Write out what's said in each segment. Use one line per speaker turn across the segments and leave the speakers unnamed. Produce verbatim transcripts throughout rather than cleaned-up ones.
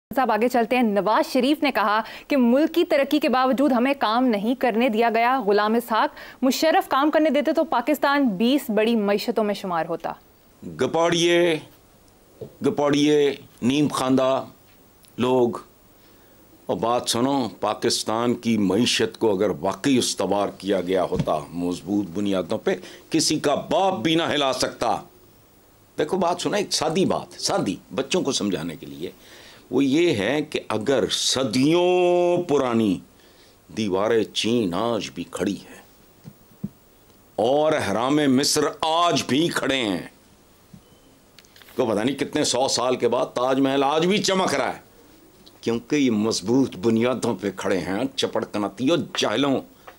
साहब आगे चलते हैं। नवाज शरीफ ने कहा कि मुल्क की तरक्की के बावजूद हमें काम नहीं करने दिया गया। गुलाम इसहाक, मुशर्रफ काम करने देते तो पाकिस्तान बीस बड़ी मईशतों में शुमार होता।
गपाड़िए गपाड़िए नीम खांदा लोग, और बात सुनो, पाकिस्तान की मईशत को अगर वाकई उस्तवार किया गया होता मजबूत बुनियादों पे, किसी का बाप भी ना हिला सकता। देखो बात सुना, एक सादी बात, सादी बच्चों को समझाने के लिए, वो ये है कि अगर सदियों पुरानी दीवारें चीन आज भी खड़ी है और हराम मिस्र आज भी खड़े हैं, तो पता नहीं कितने सौ साल के बाद ताजमहल आज भी चमक रहा है, क्योंकि ये मजबूत बुनियादों पे खड़े हैं। चपड़ कनातियों जाहिलों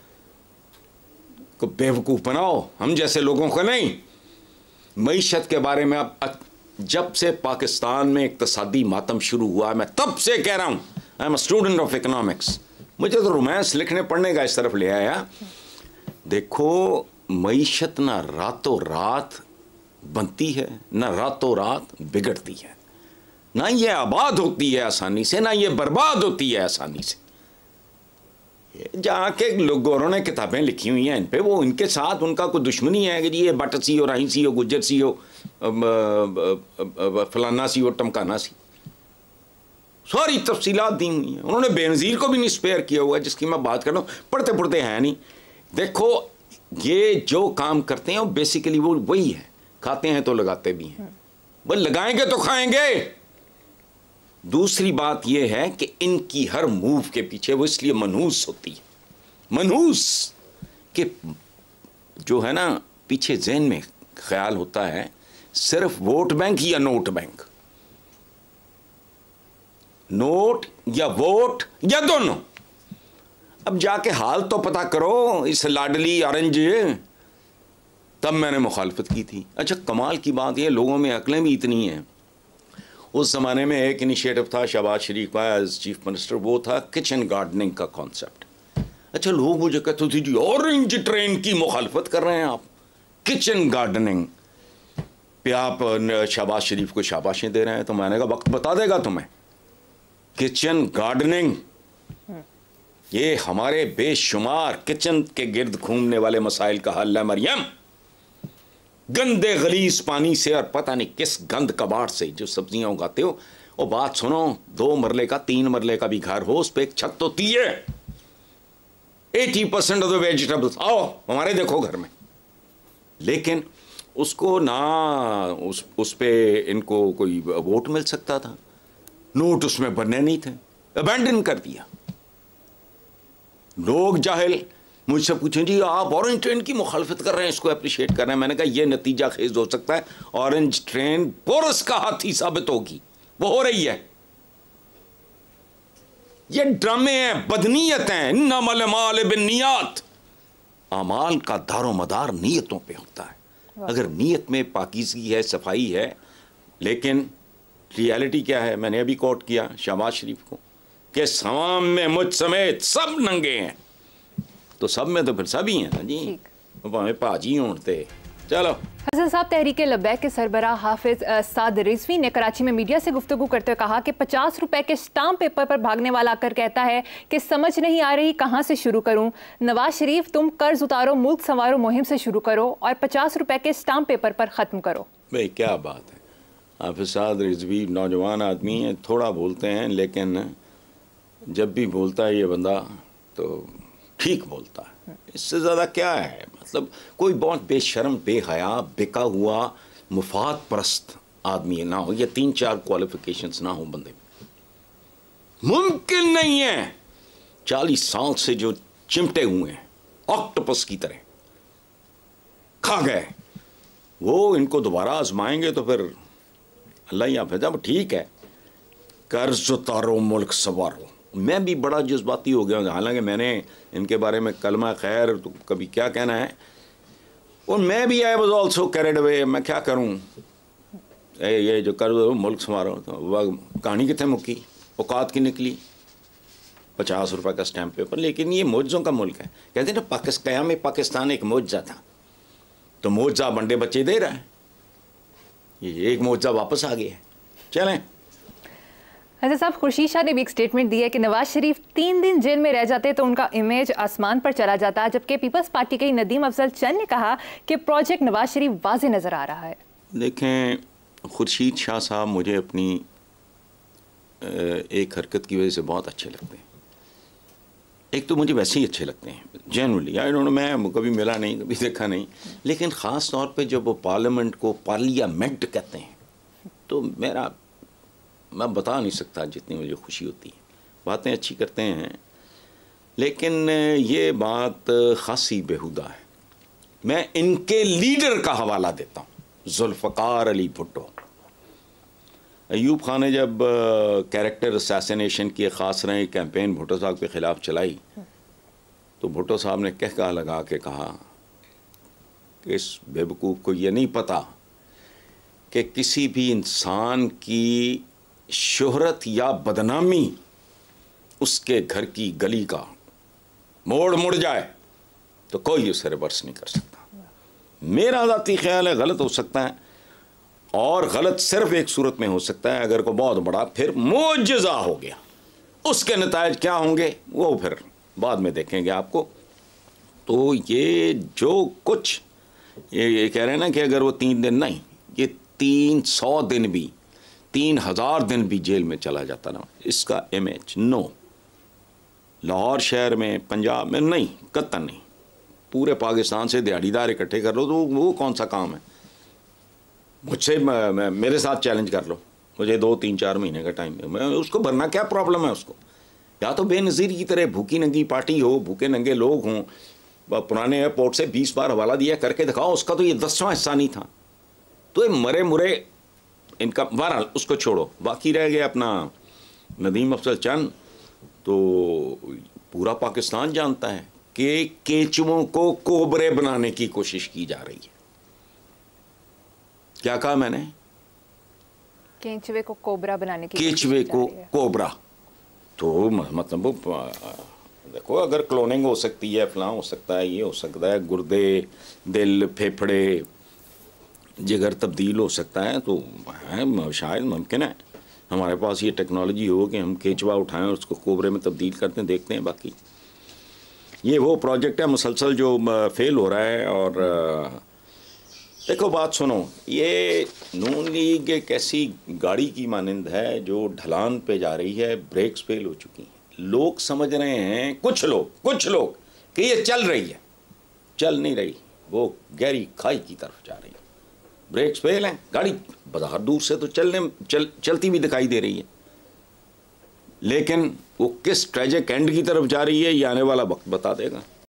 को बेवकूफ़ बनाओ, हम जैसे लोगों को नहीं। मईशत के बारे में अब जब से पाकिस्तान में इक्तसादी मातम शुरू हुआ, मैं तब से कह रहा हूँ, I am a student of economics, मुझे तो रोमांस लिखने पढ़ने का इस तरफ ले आया। देखो, मईशत ना रातों रात बनती है, ना रातों रात बिगड़ती है, ना ये आबाद होती है आसानी से, ना ये बर्बाद होती है आसानी से। जहाँ के लोगों ने किताबें लिखी हुई हैं इन पे, वो इनके साथ उनका कोई दुश्मनी है कि जी ये बट सी हो, राही सी हो, गुज्जर सी हो, फलाना सी हो, टमकाना सी, सारी तफसीलात दी हुई हैं। उन्होंने बेनज़ीर को भी नहीं स्पेयर किया हुआ, जिसकी मैं बात कर रहा हूँ, पढ़ते पढ़ते हैं नहीं। देखो, ये जो काम करते हैं वो बेसिकली वो वही है, खाते हैं तो लगाते भी हैं, बस लगाएंगे तो खाएंगे। दूसरी बात यह है कि इनकी हर मूव के पीछे वो इसलिए मनहूस होती है, मनहूस कि जो है ना, पीछे ज़हन में ख्याल होता है सिर्फ वोट बैंक या नोट बैंक, नोट या वोट या दोनों। अब जाके हाल तो पता करो इस लाडली ऑरेंज, तब मैंने मुखालफत की थी। अच्छा, कमाल की बात यह, लोगों में अक्लें भी इतनी हैं। उस ज़माने में एक इनिशिएटिव था शहबाज शरीफ का एज चीफ मिनिस्टर, वो था किचन गार्डनिंग का कॉन्सेप्ट। अच्छा, लोग मुझे कहते थे जी ऑरेंज ट्रेन की मुखालफत कर रहे हैं आप, किचन गार्डनिंग पे आप शहबाज शरीफ को शाबाशें दे रहे हैं। तो मैंने कहा वक्त बता देगा तुम्हें, किचन गार्डनिंग ये हमारे बेशुमार किचन के गिर्द घूमने वाले मसाइल का हल है मरियम। गंदे गलीज पानी से और पता नहीं किस गंद कबाड़ से जो सब्जियां उगाते हो। और बात सुनो, दो मरले का तीन मरले का भी घर हो, उस पर एक छत होती है, अस्सी परसेंट ऑफ द वेजिटेबल्स आओ हमारे देखो घर में, लेकिन उसको ना उस उस पे इनको कोई वोट मिल सकता था, नोट उसमें बनने नहीं थे, अबैंडन कर दिया। लोग जाहिल मुझसे पूछें जी आप ऑरेंज ट्रेन की मुखालफत कर रहे हैं, इसको अप्रिशिएट कर रहे हैं। मैंने कहा यह नतीजा खेज हो सकता है, ऑरेंज ट्रेन पोरस का हाथी साबित होगी, वो हो रही है। ये ड्रामे हैं, बदनीयत हैं, नमल माल बिन्नियात। अमाल का दारो मदार नीयतों पे होता है। अगर नीयत में पाकीज़गी है, सफाई है, लेकिन रियलिटी क्या है, मैंने अभी कोट किया शहबाज शरीफ को कि सवाम में मुझ समेत सब नंगे हैं, तो सब में तो फिर सभी हैं ना जी, भावे भाजी होते। चलो,
हसन साहब, तहरीक लब्बैक के सरबराह हाफिज साद रिजवी ने कराची में मीडिया से गुफ्तगू करते हुए कहा कि पचास रुपए के स्टाम्प पेपर पर भागने वाला आकर कहता है कि समझ नहीं आ रही कहाँ से शुरू करूँ। नवाज शरीफ, तुम कर्ज उतारो, मुल्क संवारो मुहिम से शुरू करो और पचास रुपए के स्टाम्प पेपर पर ख़त्म करो।
भाई क्या बात है, हाफिज साद रिजवी नौजवान आदमी है, थोड़ा बोलते हैं, लेकिन जब भी बोलता है ये बंदा तो ठीक बोलता है। इससे ज़्यादा क्या है, मतलब कोई बहुत बेशर्म, बेहया, बिका हुआ, मुफाद परस्त आदमी ना हो, ये तीन चार क्वालिफिकेशंस ना हो बंदे में, मुमकिन नहीं है। चालीस साल से जो चिमटे हुए हैं ऑक्टोपस की तरह खा गए, वो इनको दोबारा आजमाएंगे तो फिर अल्लाह ही हाफ़िज़। अब ठीक है, कर्ज उतारो मुल्क संवारो। मैं भी बड़ा जज्बाती हो गया, हालांकि मैंने इनके बारे में कलमा खैर तो कभी क्या कहना है, और मैं भी I was also carried away. मैं क्या करूं, ए, ये जो कर मुल्क संवारो, तो वह कहानी कितने मुक्की, औकात की निकली, पचास रुपए का स्टैम्प पेपर। लेकिन ये मौजों का मुल्क है, कहते हैं ना पाकिस्तान क़याम में पाकिस्तान एक मौजा था, तो मौजा बंडे बच्चे दे रहा है, ये एक मौजा वापस आ गया है। चलें।
अच्छा साहब, खुर्शीद शाह ने भी एक स्टेटमेंट दी है कि नवाज शरीफ तीन दिन जेल में रह जाते तो उनका इमेज आसमान पर चला जाता, जबकि पीपल्स पार्टी के नदीम अफजल चंद ने कहा कि प्रोजेक्ट नवाज शरीफ वाज़े नज़र आ रहा है।
देखें, खुर्शीद शाह साहब मुझे अपनी एक हरकत की वजह से बहुत अच्छे लगते हैं। एक तो मुझे वैसे ही अच्छे लगते हैं जनरली, आई डोंट नो, मैं कभी मिला नहीं, कभी देखा नहीं, लेकिन ख़ास तौर पे जब वो पार्लियामेंट को पार्लियामेंट कहते हैं तो मेरा, मैं बता नहीं सकता जितनी मुझे खुशी होती है। बातें अच्छी करते हैं, लेकिन ये बात खासी बेहुदा है। मैं इनके लीडर का हवाला देता हूँ, जुल्फ़कार अली भुट्टो। अयूब खान ने जब कैरेक्टर असैसिनेशन की ख़ास रहे कैंपेन भुट्टो साहब के ख़िलाफ़ चलाई तो भुट्टो साहब ने कह कहा लगा के कहा कि इस बेवकूफ़ को ये नहीं पता कि किसी भी इंसान की शोहरत या बदनामी उसके घर की गली का मोड़ मुड़ जाए तो कोई उसे रिवर्स नहीं कर सकता। मेरा ज़ाती ख्याल है गलत हो सकता है, और गलत सिर्फ एक सूरत में हो सकता है, अगर को बहुत बड़ा फिर मुआजिज़ा हो गया। उसके नतायज क्या होंगे वो फिर बाद में देखेंगे आपको। तो ये जो कुछ ये, ये कह रहे हैं ना कि अगर वो तीन दिन नहीं, ये तीन सौ दिन भी, तीन हज़ार दिन भी जेल में चला जाता ना, इसका इमेज नो, लाहौर शहर में, पंजाब में नहीं, कतई नहीं। पूरे पाकिस्तान से दिहाड़ीदार इकट्ठे कर लो तो वो कौन सा काम है। मुझसे मेरे साथ चैलेंज कर लो, मुझे दो तीन चार महीने का टाइम, मैं उसको भरना क्या प्रॉब्लम है उसको। या तो बेनज़ीर की तरह भूखी नंगी पार्टी हो, भूखे नंगे लोग हों, पुराने एयरपोर्ट से बीस बार हवाला दिया करके दिखाओ, उसका तो ये दसवां हिस्सा नहीं था। तो ये मरे मुरे इनका, बहरहाल उसको छोड़ो। बाकी रह गया अपना नदीम अफजल चंद, तो पूरा पाकिस्तान जानता है कि केंचुओं को कोबरे बनाने की कोशिश की जा रही है। क्या कहा मैंने?
केंचुए को कोबरा बनाने की,
केंचुए को कोबरा, तो मतलब देखो, अगर क्लोनिंग हो सकती है, फलां हो सकता है, ये हो सकता है, गुर्दे, दिल, फेफड़े, जिगर तब्दील हो सकता है, तो है, शायद मुमकिन है हमारे पास ये टेक्नोलॉजी हो कि हम केंचुआ उठाएं और उसको कोबरे में तब्दील करते हैं, देखते हैं। बाकी ये वो प्रोजेक्ट है मुसलसल जो फेल हो रहा है। और देखो बात सुनो, ये नून लीग एक ऐसी गाड़ी की मानंद है जो ढलान पे जा रही है, ब्रेक्स फेल हो चुकी हैं। लोग समझ रहे हैं, कुछ लोग कुछ लोग कि ये चल रही है, चल नहीं रही, वो गहरी खाई की तरफ जा रही है। ब्रेक्स फेल हैं, गाड़ी बाजार दूर से तो चलने चल, चलती भी दिखाई दे रही है, लेकिन वो किस ट्रेजिक एंड की तरफ जा रही है ये आने वाला वक्त बता देगा।